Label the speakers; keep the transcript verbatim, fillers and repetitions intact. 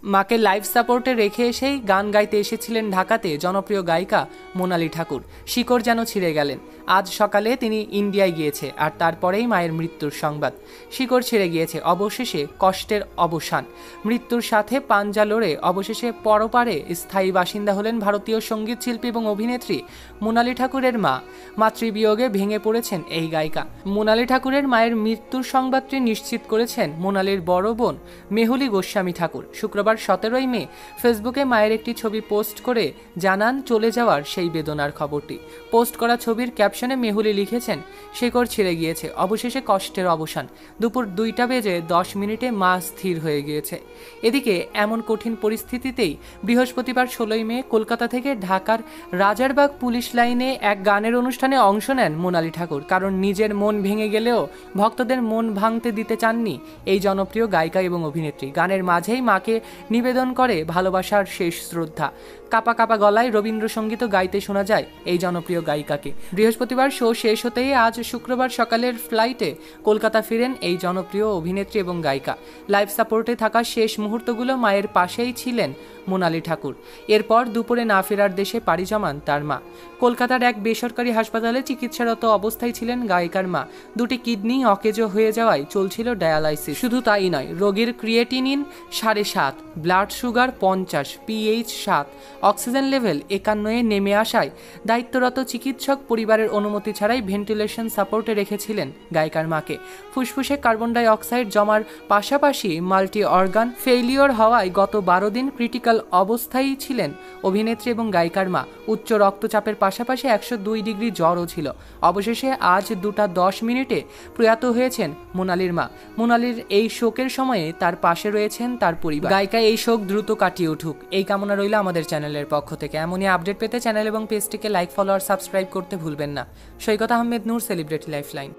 Speaker 1: মাকে লাইভ সাপোর্টে রেখে এসেই গান গাইতে এসেছিলেন ঢাকাতে জনপ্রিয় গায়িকা মোনালি ঠাকুর। শিকড় যেন ছিঁড়ে গেলেন। আজ সকালে তিনি ইন্ডিয়ায় গিয়েছে, আর তারপরেই মায়ের মৃত্যুর সংবাদ। শিকড় ছিঁড়ে গিয়েছে, অবশেষে কষ্টের অবসান। মৃত্যুর সাথে পাঞ্জা লড়ে অবশেষে পরপারে স্থায়ী বাসিন্দা হলেন ভারতীয় সঙ্গীত শিল্পী এবং অভিনেত্রী মোনালি ঠাকুরের মা। মাতৃবিয়োগে ভেঙে পড়েছেন এই গায়িকা। মোনালি ঠাকুরের মায়ের মৃত্যুর সংবাদটি নিশ্চিত করেছেন মোনালির বড় বোন মেহুলি গোস্বামী ঠাকুর। শুক্রবার সতেরোই মে ফেসবুকে মায়ের একটি ছবি পোস্ট করে জানান চলে যাওয়ার সেই বেদনার খবরটি। পোস্ট করা ছবির ক্যাপশনে মেহুলি লিখেছেন, শিকড় ছিঁড়ে গিয়েছে, অবশেষে কষ্টের অবসান। দুপুর দুইটা বেজে দশ মিনিটে মা স্থির হয়ে গিয়েছে। এদিকে এমন কঠিন পরিস্থিতিতেই বৃহস্পতিবার ষোলোই মে কলকাতা থেকে ঢাকার রাজারবাগ পুলিশ লাইনে এক গানের অনুষ্ঠানে অংশ নেন মোনালি ঠাকুর। কারণ নিজের মন ভেঙে গেলেও ভক্তদের মন ভাঙতে দিতে চাননি এই জনপ্রিয় গায়িকা এবং অভিনেত্রী। গানের মাঝেই মাকে নিবেদন করে ভালোবাসার শেষ শ্রদ্ধা। কাপা কাপা গলায় রবীন্দ্রসঙ্গীতও গাইতে শোনা যায় এই জনপ্রিয় গায়িকাকে। বৃহস্পতিবার শো শেষ হতেই আজ শুক্রবার সকালের ফ্লাইটে কলকাতা ফিরেন এই জনপ্রিয় অভিনেত্রী এবং গায়িকা। লাইভ সাপোর্টে থাকা শেষ মুহূর্তগুলো মায়ের পাশেই ছিলেন মোনালি ঠাকুর। এরপর দুপুরে না ফেরার দেশে পাড়ি জমান তার মা। কলকাতার এক বেসরকারি হাসপাতালে চিকিৎসারত অবস্থায় ছিলেন গায়িকার মা। দুটি কিডনি অকেজো হয়ে যাওয়ায় চলছিল ডায়ালাইসিস। শুধু তাই নয়, রোগীর ক্রিয়েটিনিন সাড়ে সাত, ব্লাড সুগার পঞ্চাশ, পিএইচ সাত, অক্সিজেন লেভেল একান্নয়ে নেমে আসায় দায়িত্বরত চিকিৎসক পরিবারের অনুমতি ছাড়াই ভেন্টিলেশন সাপোর্টে রেখেছিলেন গায়িকার মাকে। ফুসফুসে কার্বন ডাই অক্সাইড জমার পাশাপাশি মাল্টি অর্গান ফেইলিওর হওয়ায় গত বারো দিন ক্রিটিক্যাল অবস্থায় ছিলেন অভিনেত্রী এবং গায়িকার মা। উচ্চ রক্তচাপের পাশাপাশি একশো দুই ডিগ্রি জ্বরও ছিল। অবশেষে আজ দুটা দশ মিনিটে প্রয়াত হয়েছেন মোনালির মা। মোনালির এই শোকের সময়ে তার পাশে রয়েছেন তার পরিবার। গায়িকা এই শোক দ্রুত কাটিয়ে উঠুক, এই কামনা রইল আমাদের চ্যানেলের পক্ষ থেকে। এমনই আপডেট পেতে চ্যানেল এবং পেজটিকে লাইক, ফলো আর সাবস্ক্রাইব করতে ভুলবেন না। Saikat Ahmed Noor, celebrity lifeline.